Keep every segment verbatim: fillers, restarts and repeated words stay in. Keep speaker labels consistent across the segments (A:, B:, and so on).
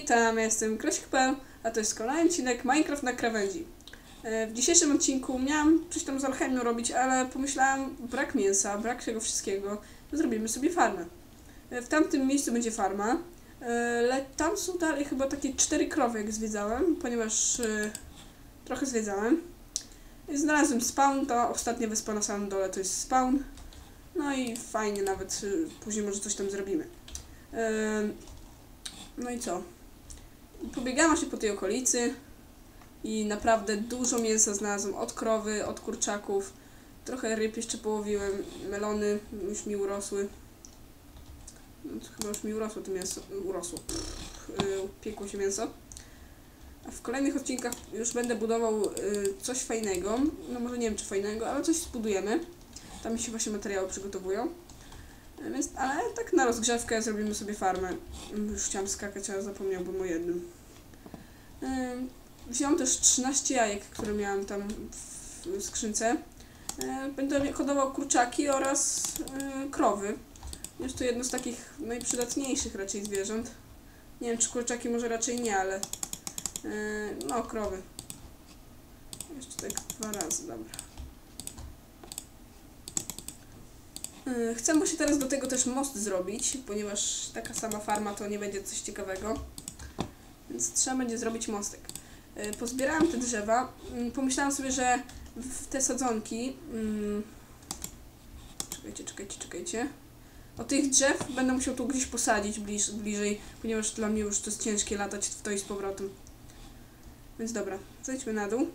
A: Witam, ja jestem Krosik kropka p l, a to jest kolejny odcinek Minecraft na krawędzi. W dzisiejszym odcinku miałam coś tam z alchemią robić, ale pomyślałam, brak mięsa, brak tego wszystkiego, to zrobimy sobie farmę. W tamtym miejscu będzie farma, ale tam są dalej chyba takie cztery krowy, jak zwiedzałem, ponieważ trochę zwiedzałem. Znalazłem spawn, ta ostatnia wyspa na samym dole to jest spawn. No i fajnie, nawet później może coś tam zrobimy. No i co? Pobiegałam się po tej okolicy i naprawdę dużo mięsa znalazłem od krowy, od kurczaków. Trochę ryb jeszcze połowiłem, melony już mi urosły. No to chyba już mi urosło to mięso, urosło. Pff, yy, piekło się mięso. A w kolejnych odcinkach już będę budował yy, coś fajnego. No może nie wiem czy fajnego, ale coś zbudujemy. Tam mi się właśnie materiały przygotowują. Więc, ale tak na rozgrzewkę zrobimy sobie farmę. Już chciałam skakać, ale zapomniałbym o jednym. Yy, wziąłem też trzynaście jajek, które miałam tam w skrzynce. Yy, będę hodował kurczaki oraz yy, krowy. Jest to jedno z takich najprzydatniejszych raczej zwierząt. Nie wiem czy kurczaki może raczej nie, ale yy, no krowy. Jeszcze tak dwa razy, dobra. Chcę właśnie teraz do tego też most zrobić, ponieważ taka sama farma to nie będzie coś ciekawego. Więc trzeba będzie zrobić mostek. Pozbierałam te drzewa. Pomyślałam sobie, że w te sadzonki... Czekajcie, czekajcie, czekajcie. O tych drzew będę musiał tu gdzieś posadzić bliż, bliżej, ponieważ dla mnie już to jest ciężkie latać w to i z powrotem. Więc dobra, zejdźmy na dół.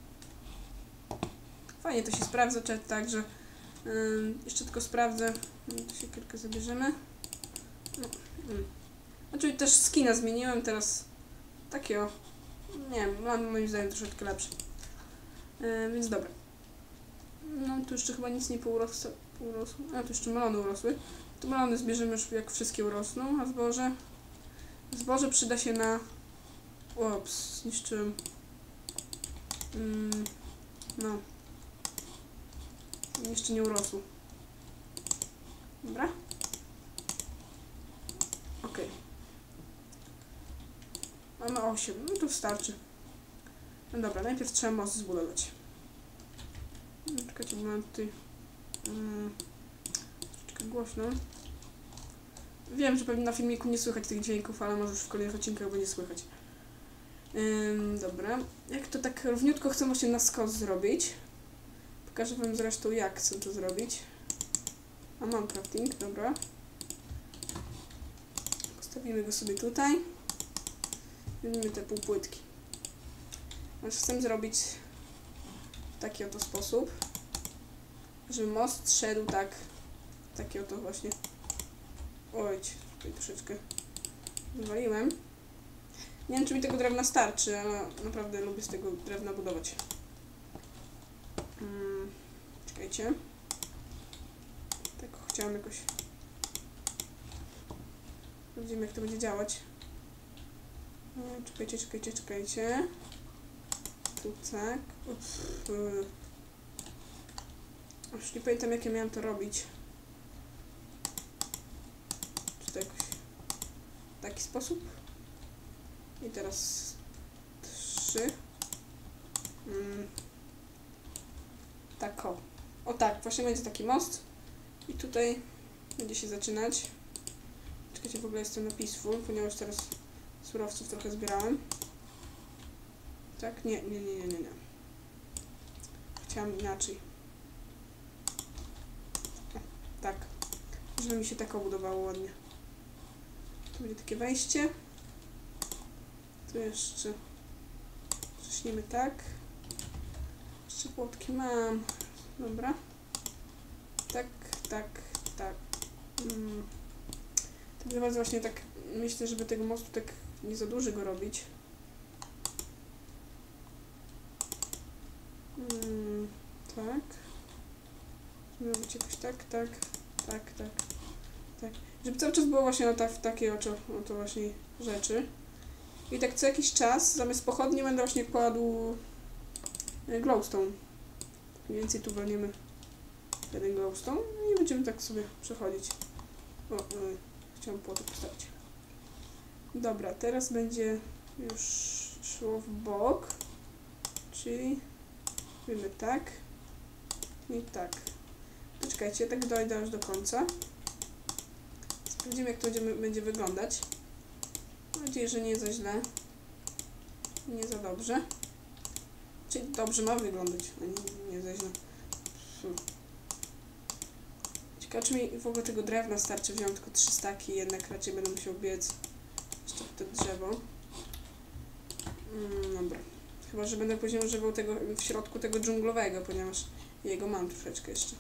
A: Fajnie to się sprawdza, także... Yy, jeszcze tylko sprawdzę, tu się kilka zabierzemy. No, yy. Znaczy też skina zmieniłem, teraz takie o, nie wiem, mam moim zdaniem troszeczkę lepsze. Yy, więc dobra. No tu jeszcze chyba nic nie pourosło, pourosło. A tu jeszcze melony urosły. To melony zbierzemy już jak wszystkie urosną, a zboże? Zboże przyda się na... Ops, zniszczyłem. Yy, no. Jeszcze nie urosło. Dobra. Ok. Mamy osiem. No to wystarczy. No dobra, najpierw trzeba most zbudować. Czekajcie, bo mam tutaj um, troszeczkę głośno. Wiem, że pewnie na filmiku nie słychać tych dźwięków, ale może już w kolejnych odcinkach będzie słychać. Ym, dobra. Jak to tak równiutko chcę właśnie na skos zrobić. Pokażę wam zresztą jak chcę to zrobić. A mam crafting, dobra. Postawimy go sobie tutaj. Weźmiemy te półpłytki. Więc chcę zrobić w taki oto sposób, żeby most szedł tak, w taki oto właśnie. Oj, tutaj troszeczkę wywaliłem. Nie wiem czy mi tego drewna starczy, ale naprawdę lubię z tego drewna budować. Hmm, czekajcie. Tak chciałam jakoś... Zobaczymy jak to będzie działać. Hmm, czekajcie, czekajcie, czekajcie. Tu tak. Ups. Już nie pamiętam jak ja miałam to robić. Czy to jakoś w taki sposób? I teraz trzy. Hmm. Tak o. O tak, właśnie będzie taki most. I tutaj będzie się zaczynać. Czekajcie, w ogóle jestem na peaceful, ponieważ teraz surowców trochę zbierałem. Tak? Nie, nie, nie, nie, nie, nie. Chciałam inaczej. O, tak. Żeby mi się tak obudowało ładnie. Tu będzie takie wejście. Tu jeszcze wciśniemy tak. Jeszcze płotki mam. Dobra. Tak, tak, tak. Hmm. Tak naprawdę właśnie tak myślę, żeby tego mostu tak nie za duży go robić. Hmm. Tak. Miało być jakoś tak, tak, tak, tak, tak. Żeby cały czas było właśnie ta, w takie oto, oto właśnie rzeczy. I tak co jakiś czas zamiast pochodni będę właśnie kładł glowstone. Mniej więcej tu walniemy jeden glowstone i będziemy tak sobie przechodzić. O, yy, chciałam płotek postawić. Dobra, teraz będzie już szło w bok, czyli robimy tak i tak. Poczekajcie, tak dojdę aż do końca. Sprawdzimy, jak to będzie, będzie wyglądać. Mam nadzieję, że nie za źle, nie za dobrze. Czyli dobrze ma wyglądać, a nie, nie za źle. Ciekawe, czy mi w ogóle tego drewna starczy. Wziąłem tylko trzy staki, jednak raczej będę musiał biec jeszcze w to drzewo. Mm, dobra. Chyba, że będę później używał tego w środku tego dżunglowego, ponieważ jego mam troszeczkę jeszcze.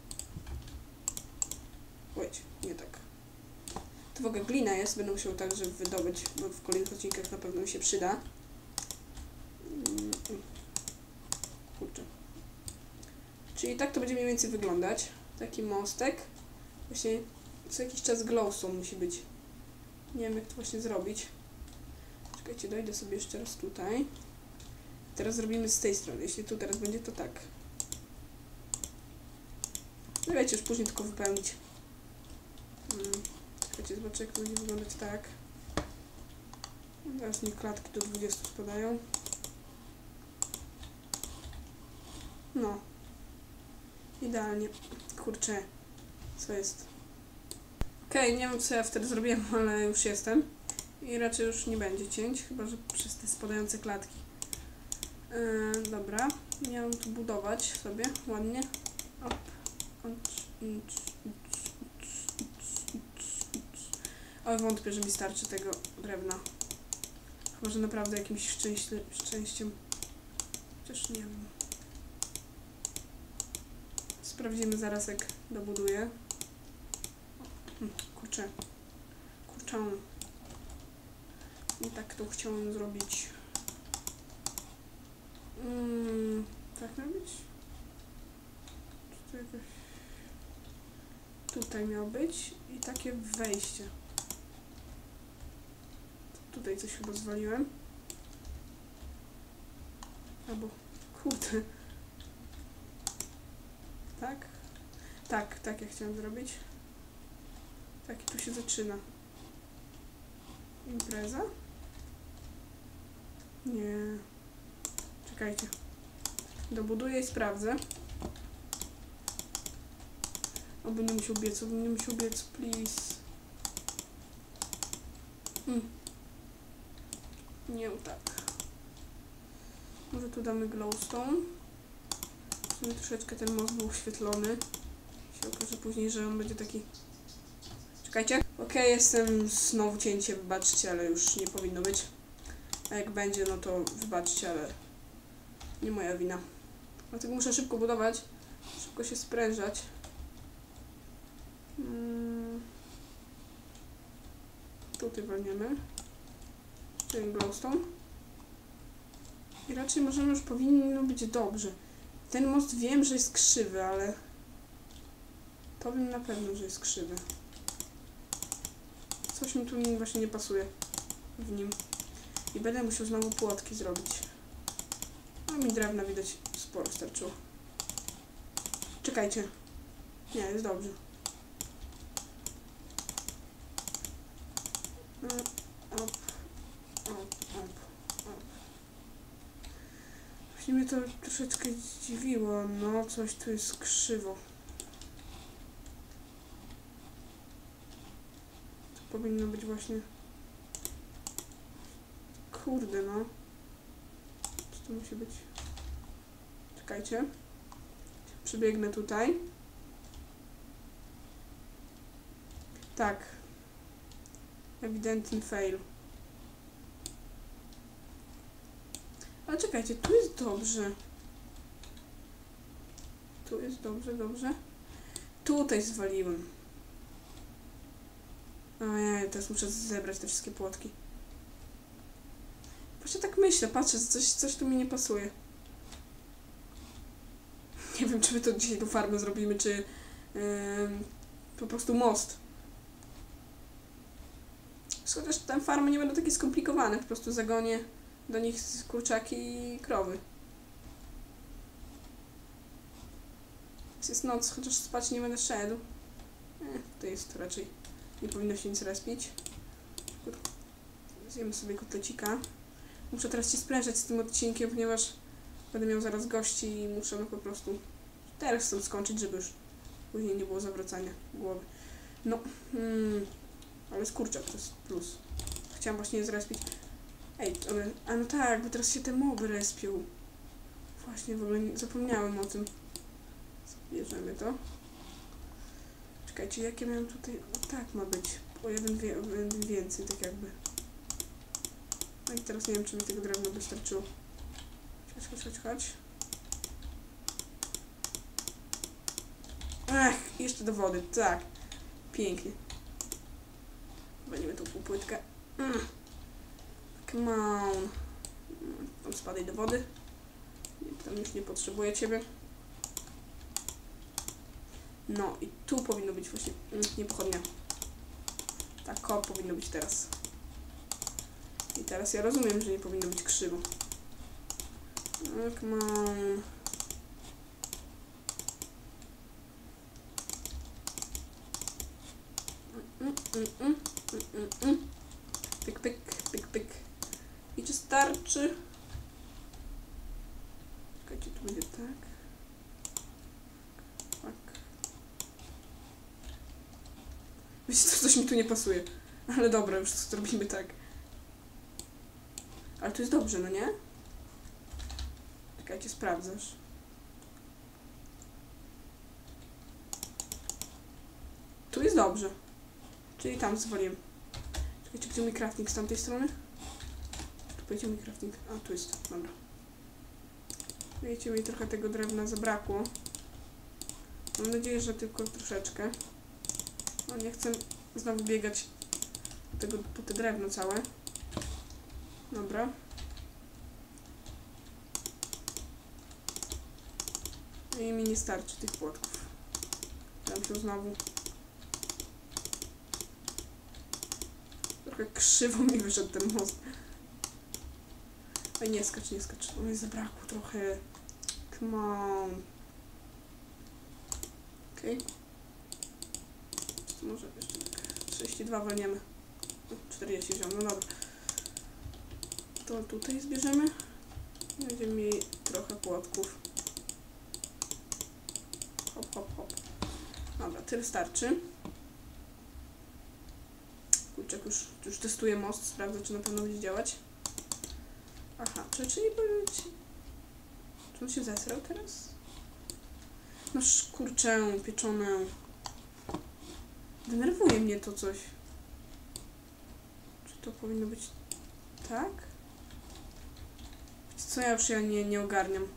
A: Ojcie, nie tak. To w ogóle glina jest, będę musiał także wydobyć, bo w kolejnych odcinkach na pewno mi się przyda. Mm, kurczę. Czyli tak to będzie mniej więcej wyglądać. Taki mostek. Właśnie co jakiś czas glowstone musi być. Nie wiem, jak to właśnie zrobić. Czekajcie, dojdę sobie jeszcze raz tutaj. Teraz zrobimy z tej strony. Jeśli tu teraz będzie, to tak. No wiecie, już później tylko wypełnić. Hmm. Czekajcie, zobaczę, jak to będzie wyglądać tak. Teraz mi klatki do dwudziestu spadają. No. Idealnie. Kurczę. Co jest? Okej, okay, nie wiem, co ja wtedy zrobiłem, ale już jestem. I raczej już nie będzie cięć, chyba że przez te spadające klatki. Yy, dobra. Miałam tu budować sobie ładnie. Op. Ale wątpię, że mi starczy tego drewna. Chyba, że naprawdę jakimś szczęście, szczęściem. Chociaż nie wiem. Sprawdzimy zaraz, jak dobuduję. Kurczę. Kurczę. I tak to chciałem zrobić. Mm, tak miał być? Czy to jakoś... Tutaj miał być i takie wejście. Tutaj coś chyba zwaliłem. Albo... Kurde. Tak? Tak, tak ja chciałam zrobić. Tak, i tu się zaczyna. Impreza? Nie. Czekajcie. Dobuduję i sprawdzę. Oby nie musiał biec, oby nie musiał biec, please. Mm. Nie, tak. Może tu damy glowstone. W sumie troszeczkę ten most był oświetlony. Się okaże później, że on będzie taki... Czekajcie. Okej, okay, jestem znowu cięcie, wybaczcie, ale już nie powinno być. A jak będzie, no to wybaczcie, ale nie moja wina. Dlatego muszę szybko budować, szybko się sprężać. Hmm. Tutaj walniemy. Ten glowstone. I raczej możemy już powinno być dobrze. Ten most wiem, że jest krzywy, ale to wiem na pewno, że jest krzywy. Coś mi tu właśnie nie pasuje w nim. I będę musiał znowu płotki zrobić. No mi drewna widać sporo starczyło. Czekajcie. Nie, jest dobrze. Op, op, op, op. Właśnie mnie to troszeczkę zdziwiło. No, coś tu jest krzywo. To powinno być właśnie... Kurde, no. Co to musi być? Czekajcie. Przybiegnę tutaj. Tak. Ewidentny fail. Ale czekajcie, tu jest dobrze. Tu jest dobrze, dobrze. Tutaj zwaliłem. Ojej, teraz muszę zebrać te wszystkie płotki. Właśnie tak myślę, patrzę, coś, coś tu mi nie pasuje. Nie wiem, czy my to dzisiaj do farmy zrobimy, czy yy, po prostu most. Chociaż te farmy nie będą takie skomplikowane, po prostu zagonię do nich kurczaki i krowy. Jest noc, chociaż spać nie będę szedł. Eh, to jest raczej, nie powinno się nic respić. Zjemy sobie kotlecika. Muszę teraz się sprężać z tym odcinkiem, ponieważ będę miał zaraz gości i muszę no po prostu teraz stąd skończyć, żeby już później nie było zawracania głowy. No, hmm, ale skurczak to jest plus. Chciałam właśnie je zrespić. Ej, one, a no tak, bo teraz się te moby respią. Właśnie, w ogóle nie, zapomniałem o tym. Bierzemy to. Czekajcie, jakie miałem tutaj... No tak ma być. O jeden, wie, o jeden więcej, tak jakby. No i teraz nie wiem, czy mi tego drewna wystarczyło. Chodź, chodź, chodź, chodź. Ech, jeszcze do wody, tak. Pięknie. Walimy tą półpłytkę. Mm. Come on. Tam spadaj do wody. Tam już nie potrzebuję ciebie. No i tu powinno być właśnie... Mm, nie pochodnia. Tak, ko powinno być teraz. I teraz ja rozumiem, że nie powinno być krzywo. No, come on. Mm, mm, mm, mm, mm, mm. Pyk, pyk, pyk, pyk. I czy starczy? Czekajcie, tu będzie tak. Tak. Wiecie co, coś mi tu nie pasuje. Ale dobra, już zrobimy tak. Ale to jest dobrze, no nie? Czekajcie, sprawdzasz. Tu jest dobrze. Czyli tam zwaliłem. Czekajcie, gdzie mój crafting z tamtej strony? Tu powiedział mi crafting. A, tu jest. Dobra. Wiecie, mi trochę tego drewna zabrakło. Mam nadzieję, że tylko troszeczkę. No nie chcę znowu biegać po, tego, po te drewno całe. Dobra. I mi nie starczy tych płotków. Tam się znowu... Trochę krzywo mi wyszedł ten most. Ej, nie skacz, nie skacz. O, mi zabrakło trochę. Come on. Okej. Okay. Może jeszcze tak trzydzieści dwa walniemy. czterdzieści wziąłem, no dobra. To tutaj zbierzemy. Będziemy mieli trochę płotków. Hop, hop, hop. Dobra, tyle starczy. Kurczak, już, już testuję most, sprawdzę, czy na pewno będzie działać. Aha, czy, czy nie powinien ci... Czy on się zesrał teraz? No kurczę, pieczone. Denerwuje mnie to coś. Czy to powinno być tak? Co ja już ja nie, nie ogarniam.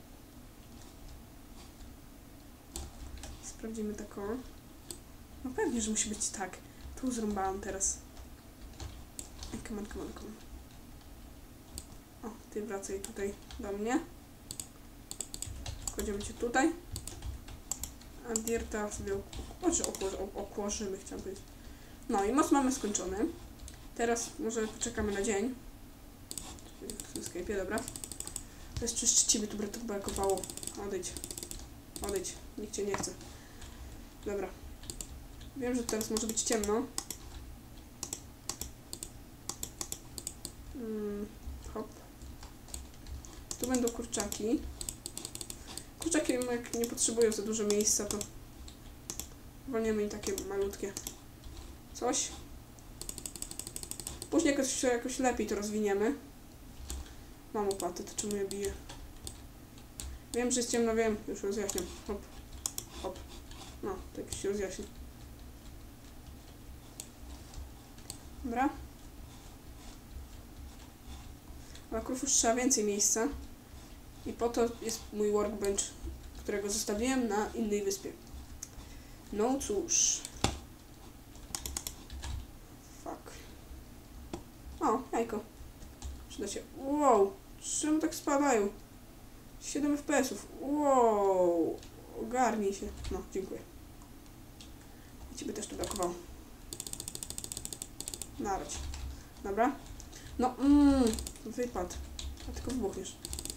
A: Sprawdzimy taką. No pewnie, że musi być tak. Tu zrąbałam teraz. Come on, come on, come on. O, ty wracaj tutaj do mnie. Kładziemy cię tutaj. A dirta sobie okłożymy, chciałam powiedzieć. No i most mamy skończony. Teraz może poczekamy na dzień. W Escape'ie, dobra. To jest czyż ciebie tu brakowało. Odejdź. Odejdź. Nikt cię nie chce. Dobra. Wiem, że teraz może być ciemno. Hmm, hop. Tu będą kurczaki. Kurczaki, jak nie potrzebują za dużo miejsca, to wolniemy im takie malutkie coś. Później jakoś, jakoś lepiej to rozwiniemy. Mam łopatę, to czemu ja biję? Wiem, że jest ciemno, wiem. Już rozjaśniam. Hop. Hop. No, to jakoś się rozjaśni. Dobra. Na krów już trzeba więcej miejsca. I po to jest mój workbench, którego zostawiłem na innej wyspie. No cóż. Fuck. O, jajko. Przyda się. Wow. Czemu tak spadają? siedem F P S ów. Wow. Ogarnij się. No, dziękuję. I ciebie też tu brakowało. Naradź. Dobra. No, mmm. Wypad. A tylko wybuchniesz.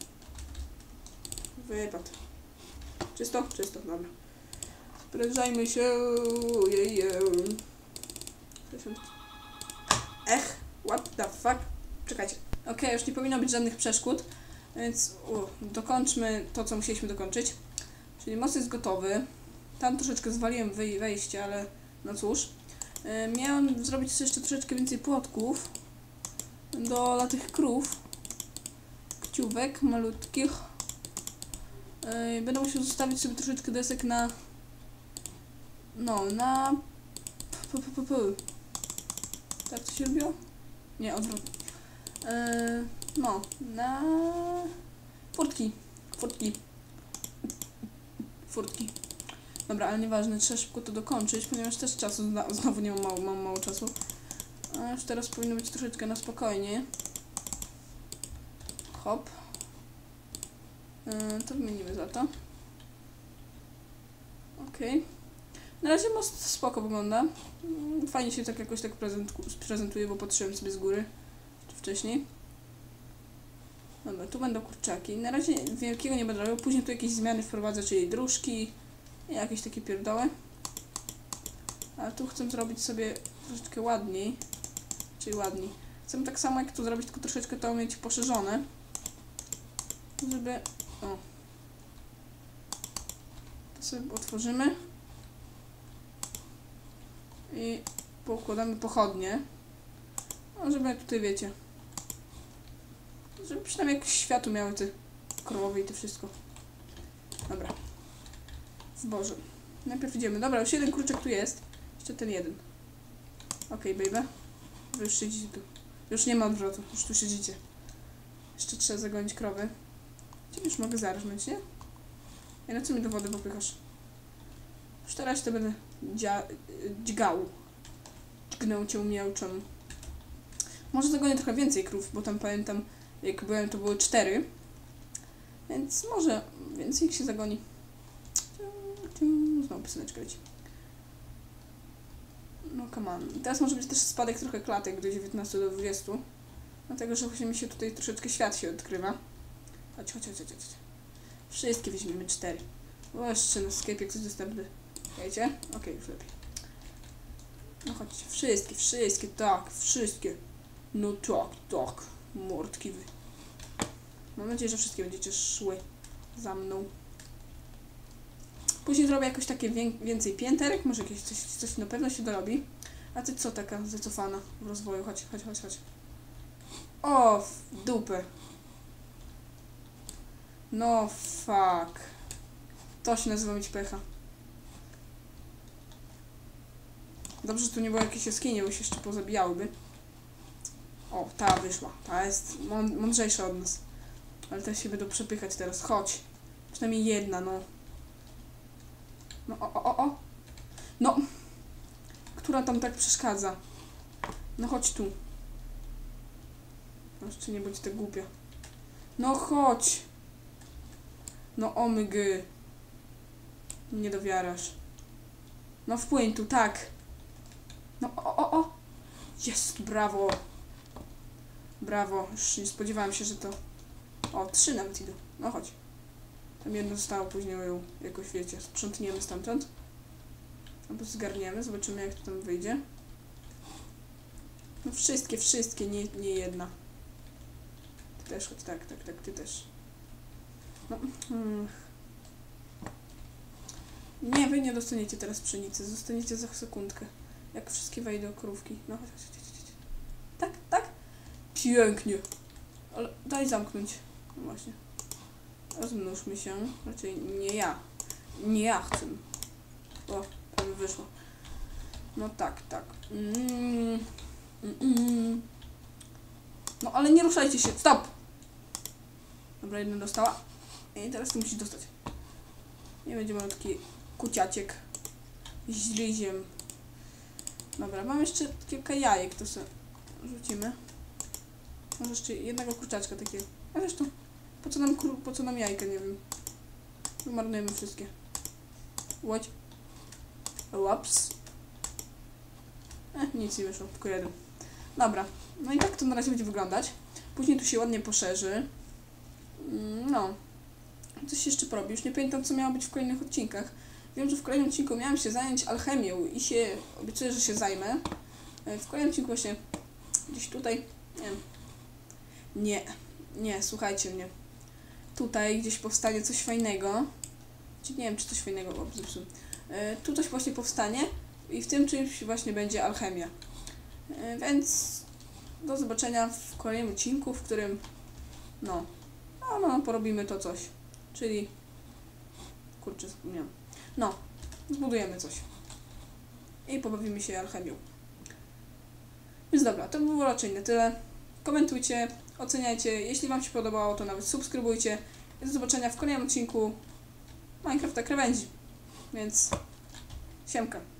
A: Wypad. Czysto? Czysto, dobra. Sprężajmy się. Jeje. Ech, what the fuck? czekajcie. Okej, okay, już nie powinno być żadnych przeszkód, więc u, dokończmy to, co musieliśmy dokończyć. Czyli most jest gotowy. Tam troszeczkę zwaliłem wej wejście, ale no cóż. Yy, miałem zrobić jeszcze troszeczkę więcej płotków do dla tych krów. Kciówek malutkich. Yy, będę musiał zostawić sobie troszeczkę desek na... No, na... P, p, p, p. Tak to się robiło? Nie, odwrotnie. Yy, no, na... Furtki. Furtki. Furtki. Dobra, ale nieważne, trzeba szybko to dokończyć, ponieważ też czasu znowu nie mam mało, mam mało czasu. A już teraz powinno być troszeczkę na spokojnie. Hop. Yy, to wymienimy za to. Okej. Okay. Na razie most spoko wygląda. Fajnie się tak jakoś tak prezentuje, bo patrzyłem sobie z góry wcześniej. Dobra, tu będą kurczaki. Na razie wielkiego nie będę robił. Później tu jakieś zmiany wprowadzę, czyli dróżki i jakieś takie pierdoły. Ale tu chcę zrobić sobie troszeczkę ładniej. Czyli ładniej. Chcę tak samo jak tu zrobić, tylko troszeczkę to mieć poszerzone. Żeby... O. To sobie otworzymy. I poukładamy pochodnie. No, żeby tutaj, wiecie, żeby przynajmniej jakoś światło miały te krowy i to wszystko. Dobra. Zboże. Najpierw idziemy. Dobra, już jeden kurczak tu jest. Jeszcze ten jeden. Okej, okay, baby. Wy już siedzicie tu. Już nie ma odwrotu. Już tu siedzicie. Jeszcze trzeba zagonić krowy. Ciebie już mogę zarżnąć, nie? I na co mi do wody popychasz? Już teraz to będę dzia dźgał. Dźgnął cię miałczą. Może zagonię trochę więcej krów, bo tam pamiętam, jak byłem, to były cztery. Więc może więcej ich się zagoni. Znowu pioseneczkę leci. No come on. Teraz może być też spadek trochę klatek do dziewiętnastu do dwudziestu. Dlatego, że właśnie mi się tutaj troszeczkę świat się odkrywa. Chodź, chodź, chodź, chodź. Wszystkie weźmiemy cztery. O, jeszcze na Skype jak coś dostępny. Wiecie? Okej, okay, już lepiej. No chodźcie, wszystkie, wszystkie, tak, wszystkie. No tak, tak, mordki wy. Mam nadzieję, że wszystkie będziecie szły za mną. Później zrobię jakoś takie więcej pięterek, może jakieś coś, coś na pewno się dorobi. A ty co taka zacofana w rozwoju? Chodź, chodź, chodź, chodź. O, w dupę. No fuck. To się nazywa mieć pecha. Dobrze, że tu nie było jakieś jaskinie, bo się jeszcze pozabijałyby. O, ta wyszła. Ta jest mądrzejsza od nas. Ale też się będą przepychać teraz. Chodź. Przynajmniej jedna, no. No, o, o, o, o. No. Która tam tak przeszkadza? No chodź tu. Jeszcze nie bądź tak głupia. No chodź. No omygy. Nie dowiarasz. No wpłyń tu, tak. No o, o, o. Jest, brawo. Brawo. Już nie spodziewałam się, że to... O, trzy nawet idą. No chodź. Tam jedno zostało, później ją jakoś, wiecie, sprzątniemy stamtąd. Albo zgarniemy, zobaczymy jak to tam wyjdzie. No wszystkie, wszystkie, nie, nie jedna. Ty też chodź, tak, tak, tak, ty też. No. Hmm. Nie, wy nie dostaniecie teraz pszenicy, zostaniecie za sekundkę. Jak wszystkie wejdą krówki. No chodź, chodź, chodź, chodź. Tak, tak? Pięknie. Ale daj zamknąć. No właśnie. Rozmnóżmy się. Raczej nie ja. Nie ja chcę. O, prawie wyszło. No tak, tak. Mm, mm, mm. No ale nie ruszajcie się. Stop! Dobra, jedna dostała. I teraz ty musisz dostać. Nie będzie malutki kuciaciek z liziem. Dobra, mam jeszcze kilka jajek, to sobie rzucimy. Może jeszcze jednego kurczaczka takiego. A zresztą, po co nam, po co nam jajka, nie wiem. Wymarnujemy wszystkie. Łodź. Łaps. Eh, nic nie wyszło, tylko jeden. Dobra, no i tak to na razie będzie wyglądać. Później tu się ładnie poszerzy. No. Coś się jeszcze porobi. Już nie pamiętam, co miało być w kolejnych odcinkach. Wiem, że w kolejnym odcinku miałam się zająć alchemią i się obiecuję, że się zajmę. W kolejnym odcinku właśnie gdzieś tutaj, nie wiem, Nie, nie, słuchajcie mnie. Tutaj gdzieś powstanie coś fajnego. Nie wiem, czy coś fajnego, o, zepsułem. Yy, tu coś właśnie powstanie i w tym czymś właśnie będzie alchemia. Yy, więc do zobaczenia w kolejnym odcinku, w którym no, no, no, porobimy to coś. Czyli, kurczę, zapomniałam. No, zbudujemy coś. I pobawimy się alchemią. Więc dobra, to by było raczej na tyle. Komentujcie, oceniajcie. Jeśli Wam się podobało, to nawet subskrybujcie. I do zobaczenia w kolejnym odcinku Minecrafta Krawędzi. Więc siemka.